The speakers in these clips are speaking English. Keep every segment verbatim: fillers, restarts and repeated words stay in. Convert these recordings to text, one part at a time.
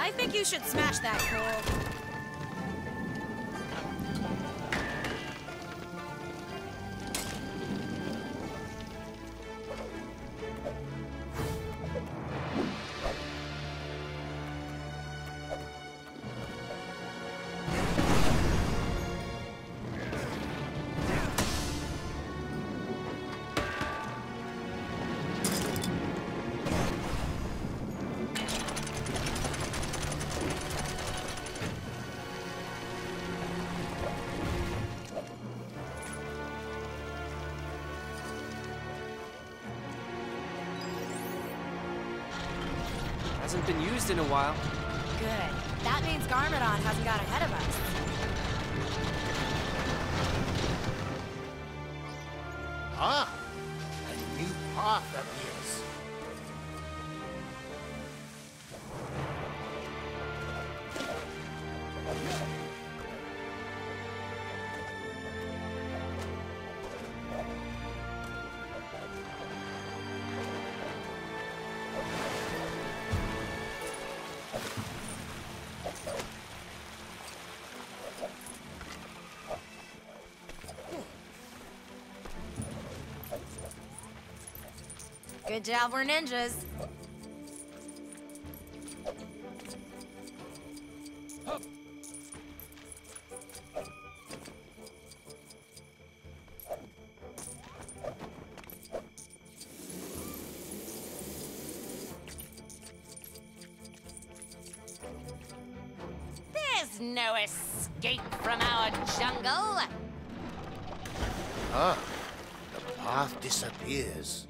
I think you should smash that, Cole. Hasn't been used in a while. Good. That means Garmadon hasn't got ahead of us. Ah! A new path appears. Good job, we're ninjas. There's no escape from our jungle. Ah, the path disappears.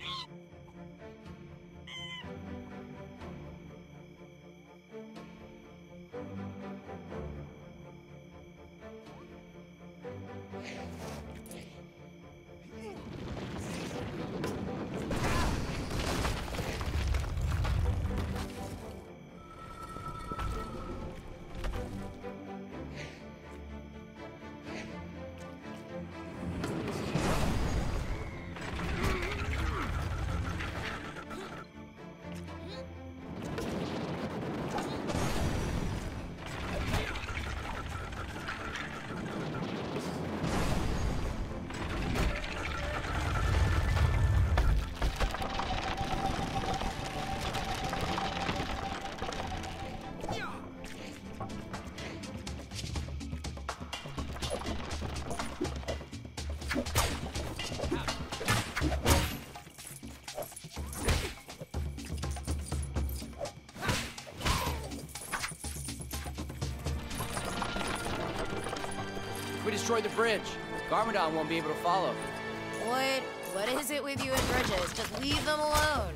If we destroy the bridge, Garmadon won't be able to follow. What? What is it with you and bridges? Just leave them alone.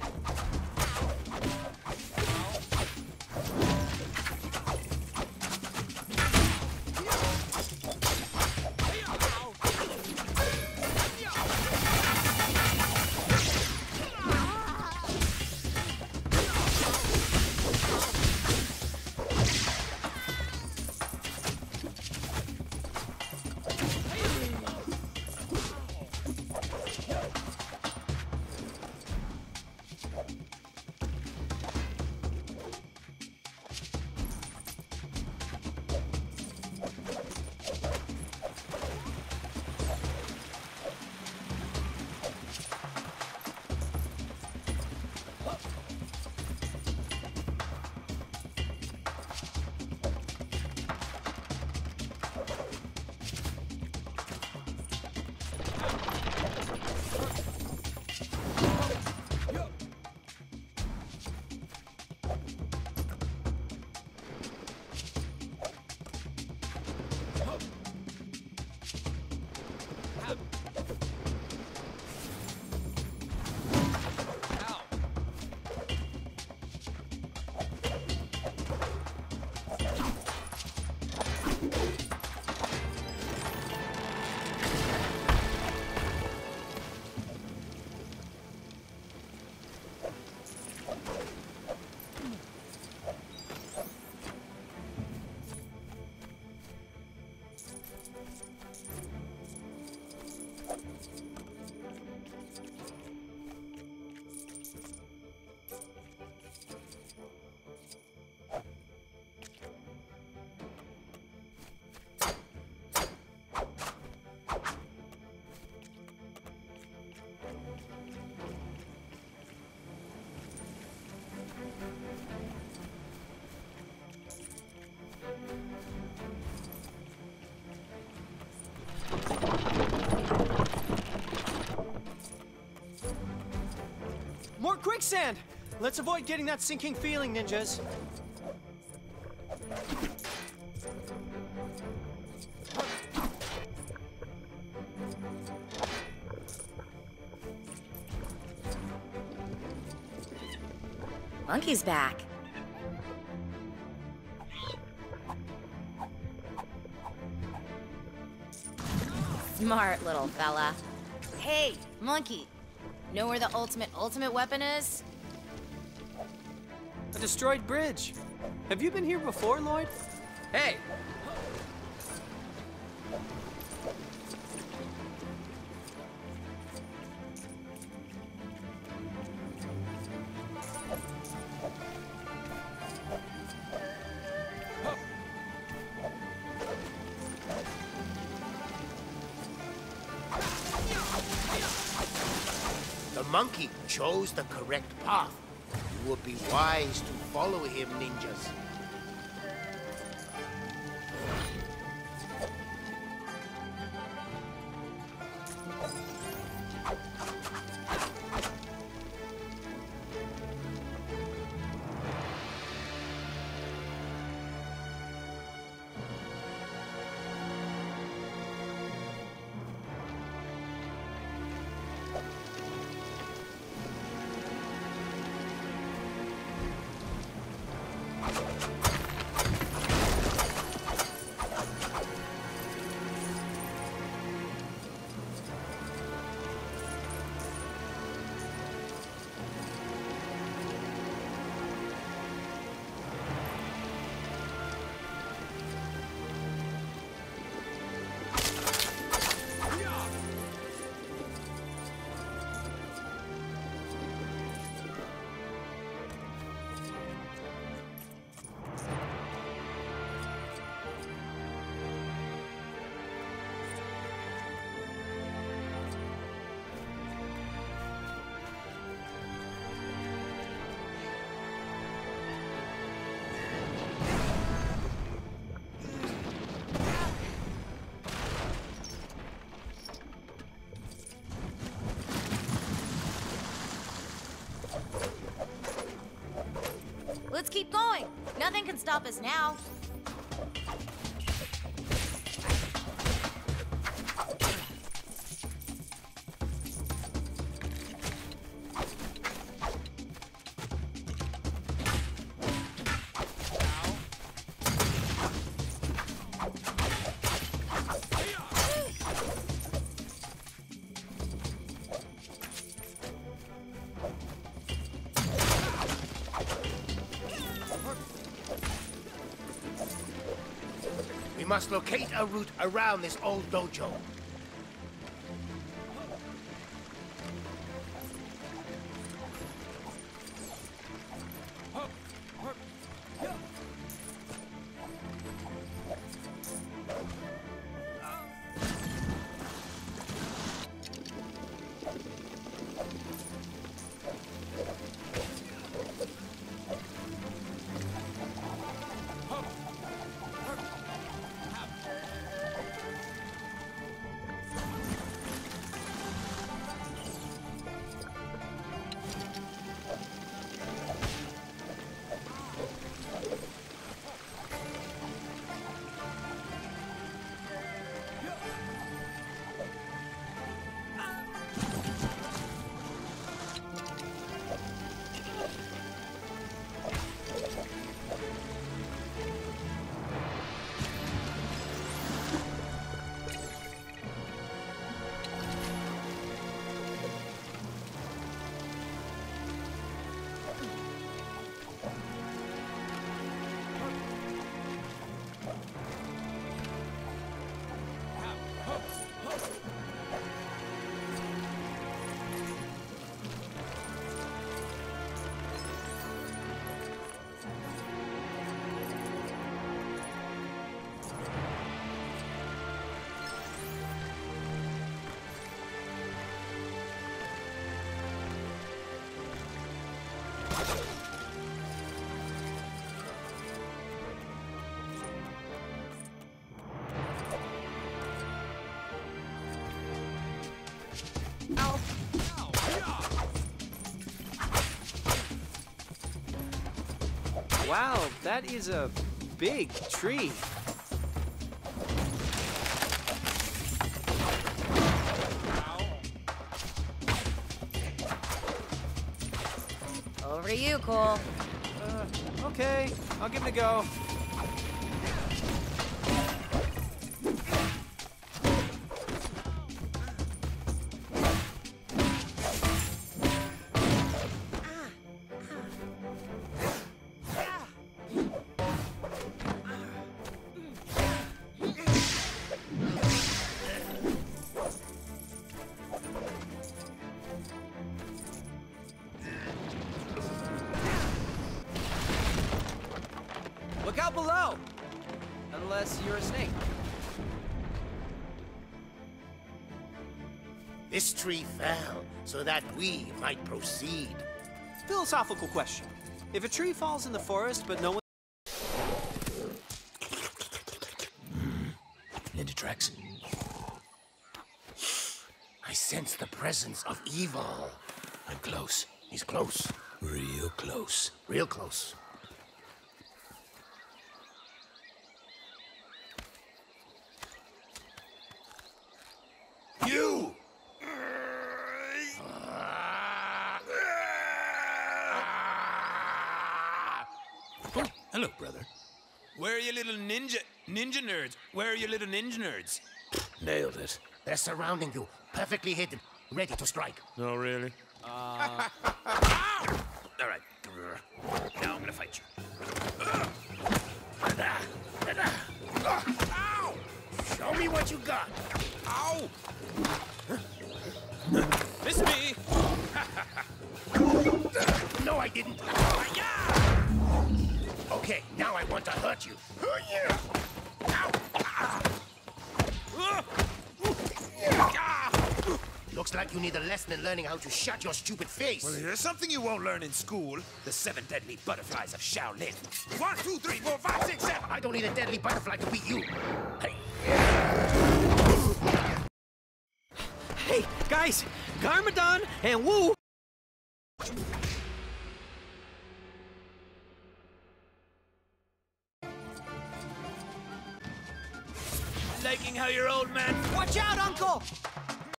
More quicksand! Let's avoid getting that sinking feeling, ninjas. Monkey's back. Smart little fella. Hey, Monkey. Know where the ultimate ultimate weapon is? A destroyed bridge. Have you been here before, Lloyd? Hey! The monkey chose the correct path. You would be wise to follow him, ninjas. Let's keep going. Nothing can stop us now. We must locate a route around this old dojo. Wow, that is a big tree. Over to you, Cole. Uh, okay, I'll give it a go. Look out below! Unless you're a snake. This tree fell so that we might proceed. Philosophical question. If a tree falls in the forest, but no one... Ninja tracks. I sense the presence of evil. I'm close. He's close. Real close. Real close. You! Oh, hello, brother. Where are your little ninja... ninja nerds? Where are your little ninja nerds? Nailed it. They're surrounding you, perfectly hidden, ready to strike. Oh, really? Uh... All right. Now I'm gonna fight you. Ow! Show me what you got. Ow! Miss me! No, I didn't. Okay, now I want to hurt you. Looks like you need a lesson in learning how to shut your stupid face. Well, here's something you won't learn in school. The seven deadly butterflies of Shaolin. One, two, three, four, five, six, seven. I don't need a deadly butterfly to beat you. Hey. Hey, guys! Garmadon and Wu! Liking how your old man... Watch out, Uncle!